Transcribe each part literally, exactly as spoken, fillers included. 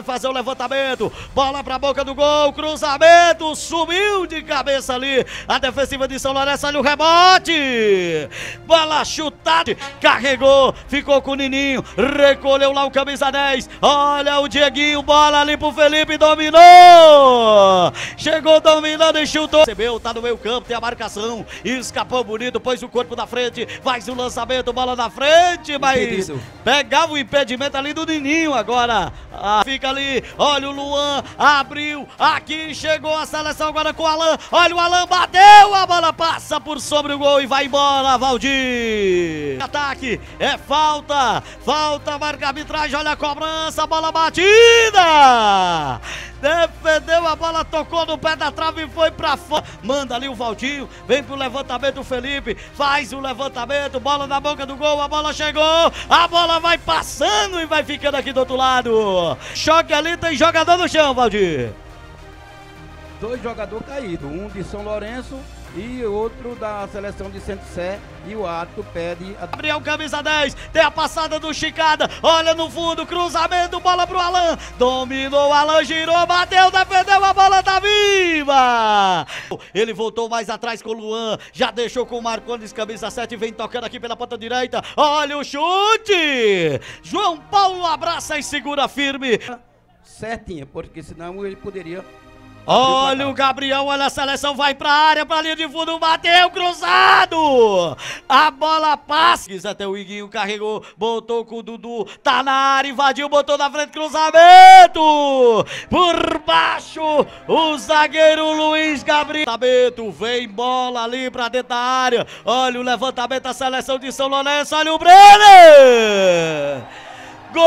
vai fazer o levantamento, bola pra boca do gol, cruzamento, subiu de cabeça ali, a defensiva de São Lourenço, olha o rebote, bola chutada, carregou, ficou com o Nininho, recolheu lá o camisa dez, olha o Dieguinho, bola ali pro Felipe, dominou, chegou dominando e chutou, recebeu, tá no meio campo, tem a marcação, escapou bonito, pôs o corpo na frente, faz o lançamento, bola na frente, mas impedido. Pegava o impedimento ali do Nininho agora, ah, fica ali, olha o Luan, abriu, aqui chegou a seleção agora com o Alan, olha o Alan, bateu, a bola passa por sobre o gol e vai embora, Valdir. Ataque, é falta, falta, marca a arbitragem, olha a cobrança, bola batida. Defendeu a bola, tocou no pé da trave e foi pra fora. Manda ali o Valdinho, vem pro levantamento o Felipe, faz o levantamento, bola na boca do gol, a bola chegou, a bola vai passando e vai ficando aqui do outro lado. Choque ali, tem jogador no chão, Valdir. Dois jogadores caídos, um de São Lourenço e outro da seleção de Centro-Sé, e o árbitro pede... A... Gabriel, camisa dez, tem a passada do Chicada, olha no fundo, cruzamento, bola pro Alan, dominou o Alan, girou, bateu, defendeu, a bola tá viva! Ele voltou mais atrás com o Luan, já deixou com o Marcones, camisa sete, vem tocando aqui pela ponta direita, olha o chute! João Paulo abraça e segura firme. Certinha, porque senão ele poderia... Olha o Gabriel, olha a seleção, vai pra área, pra linha de fundo, bateu, cruzado! A bola passa. Quiser até o Iguinho, carregou, botou com o Dudu, tá na área, invadiu, botou na frente, cruzamento! Por baixo, o zagueiro Luiz Gabriel. Levantamento, vem bola ali pra dentro da área, olha o levantamento da seleção de São Lourenço, olha o Brenner! Gol!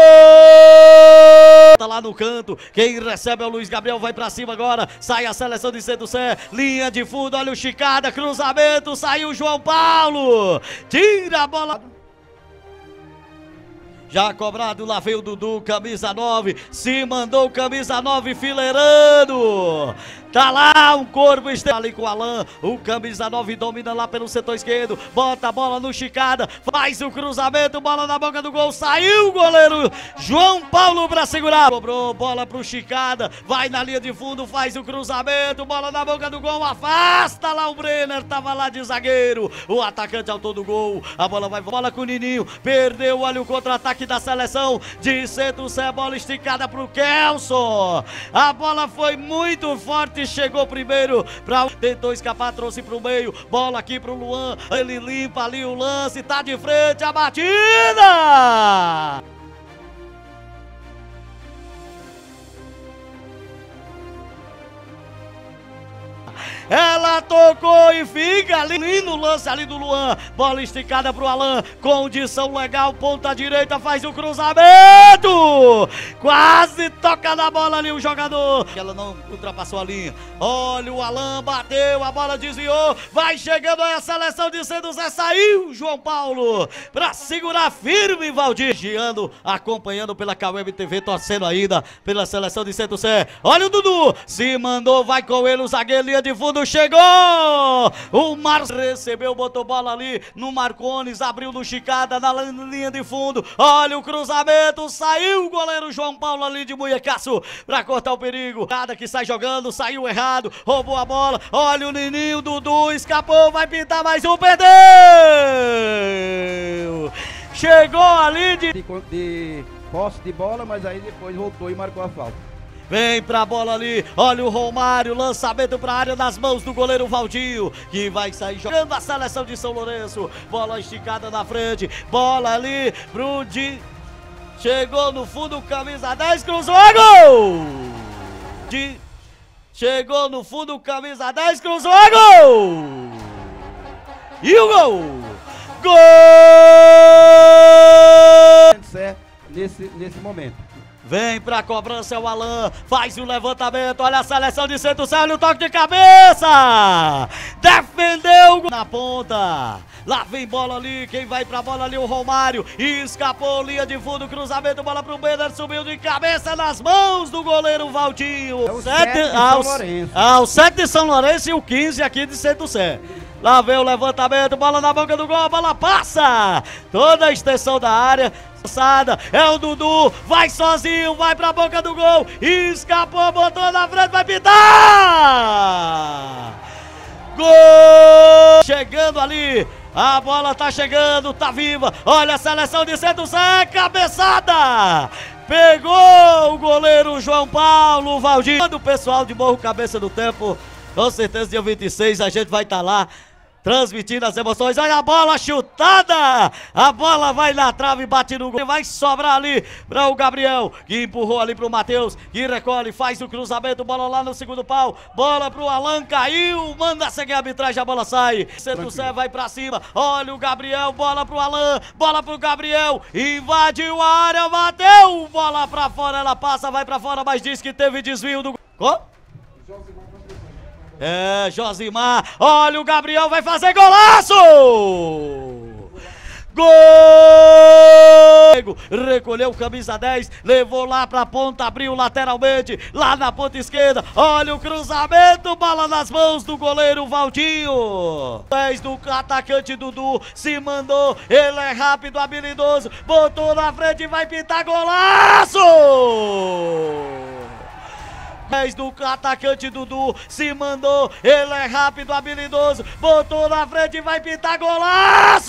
Tá lá no canto, quem recebe é o Luiz Gabriel, vai pra cima agora, sai a seleção de Centro-Sé, linha de fundo, olha o Chicada, cruzamento, saiu o João Paulo, tira a bola. Já cobrado, lá veio o Dudu, camisa nove, se mandou camisa nove fileirando. Tá lá um corpo está ali com o Alan, o camisa nove domina lá pelo setor esquerdo, bota a bola no Chicada, faz o cruzamento, bola na boca do gol, saiu o goleiro João Paulo pra segurar. Cobrou, bola pro Chicada, vai na linha de fundo, faz o cruzamento, bola na boca do gol, afasta lá o Brenner, tava lá de zagueiro, o atacante ao todo gol, a bola vai, bola com o Nininho, perdeu, olha o contra-ataque da seleção de Centro-Sé, bola esticada pro Kelson, a bola foi muito forte, chegou primeiro, pra... tentou escapar, trouxe pro meio, bola aqui pro Luan, ele limpa ali o lance, tá de frente, a batida! Ela tocou e fica ali no lance ali do Luan, bola esticada pro Alan, condição legal, ponta direita, faz o cruzamento, quase toca na bola ali o jogador, ela não ultrapassou a linha, olha o Alan, bateu, a bola desviou, vai chegando aí a seleção de Centro-Sé, saiu o João Paulo, pra segurar firme, Valdir, Giando, acompanhando pela K W T V, torcendo ainda pela seleção de Centro-Sé, olha o Dudu, se mandou, vai com ele, o zagueiro, linha de fundo, chegou! O Marcos recebeu, botou bola ali no Marcones, abriu no Chicada, na linha de fundo, olha o cruzamento, saiu o goleiro João Paulo ali de Munhecaço pra cortar o perigo, nada que sai jogando, saiu errado, roubou a bola, olha o Nininho, Dudu, escapou, vai pintar mais um, perdeu! Chegou ali de... de, de posse de bola, mas aí depois voltou e marcou a falta. Vem pra bola ali, olha o Romário, lançamento pra área nas mãos do goleiro Valdinho, que vai sair jogando a seleção de São Lourenço, bola esticada na frente, bola ali pro Di, chegou no fundo, camisa dez, cruzou, é gol! Di, chegou no fundo, camisa dez, cruzou, é gol! E o gol! Gol! Nesse, nesse momento. Vem pra cobrança, é o Alan, faz o levantamento, olha a seleção de Centro-Sé, olha o toque de cabeça, defendeu na ponta, lá vem bola ali, quem vai pra bola ali, o Romário, escapou, linha de fundo, cruzamento, bola pro Brenner, subiu de cabeça nas mãos do goleiro Valdinho, é o sete de São Lourenço. Ao sete de São Lourenço e o quinze aqui de Centro-Sé. Lá vem o levantamento, bola na boca do gol, a bola passa, toda a extensão da área, É o Dudu, vai sozinho, vai pra boca do gol, escapou, botou na frente, vai pintar! Gol! Chegando ali, a bola tá chegando, tá viva, olha a seleção de Centro Sé, cabeçada! Pegou o goleiro João Paulo, Valdir. O pessoal de Morro Cabeça do Tempo, com certeza dia vinte e seis a gente vai estar tá lá, transmitindo as emoções. Olha a bola chutada, a bola vai na trave e bate no gol. Vai sobrar ali para o Gabriel, que empurrou ali para o Matheus, que recolhe, faz o cruzamento, bola lá no segundo pau, bola para o Alan, caiu, manda seguir a arbitragem, a bola sai. Centro Sé vai para cima, olha o Gabriel, bola para o Alan, bola para o Gabriel, invadiu a área, bateu, bola para fora, ela passa, vai para fora, mas diz que teve desvio do gol. É, Josimar, olha o Gabriel, vai fazer golaço! Gol! Recolheu camisa dez, levou lá pra ponta, abriu lateralmente, lá na ponta esquerda, olha o cruzamento, bola nas mãos do goleiro Valdinho. dez do atacante Dudu, se mandou, ele é rápido, habilidoso, botou na frente e vai pintar golaço! Do atacante Dudu, se mandou, ele é rápido, habilidoso, botou na frente e vai pintar golaço!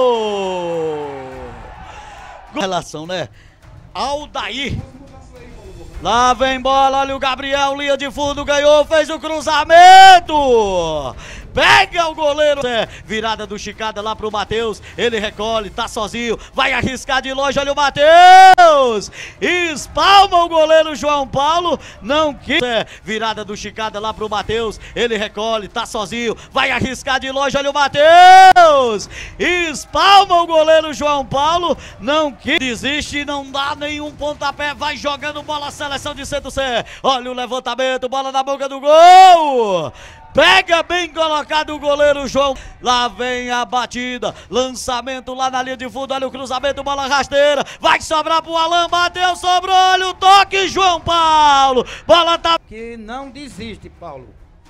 Relação, né? Aldair. Lá vem bola, olha o Gabriel, linha de fundo, ganhou, fez o cruzamento! Pega o goleiro, é, virada do Chicada lá pro Matheus, ele recolhe, tá sozinho, vai arriscar de longe, olha o Matheus, espalma o goleiro João Paulo, não quis, é, virada do Chicada lá pro Matheus, ele recolhe, tá sozinho, vai arriscar de longe, olha o Matheus, espalma o goleiro João Paulo, não quis, desiste, não dá nenhum pontapé, vai jogando bola a seleção de Centro Sé, olha o levantamento, bola na boca do gol! Pega bem colocado o goleiro João. Lá vem a batida. Lançamento lá na linha de fundo. Olha o cruzamento, bola rasteira. Vai sobrar pro Alan. Bateu, sobrou. Olha o toque, João Paulo. Bola tá... Que não desiste, Paulo.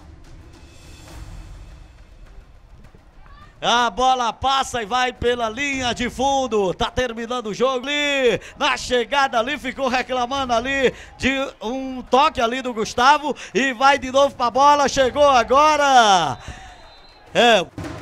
A bola passa e vai pela linha de fundo. Tá terminando o jogo ali. Na chegada ali, ficou reclamando ali de um toque ali do Gustavo. E vai de novo pra bola. Chegou agora. É...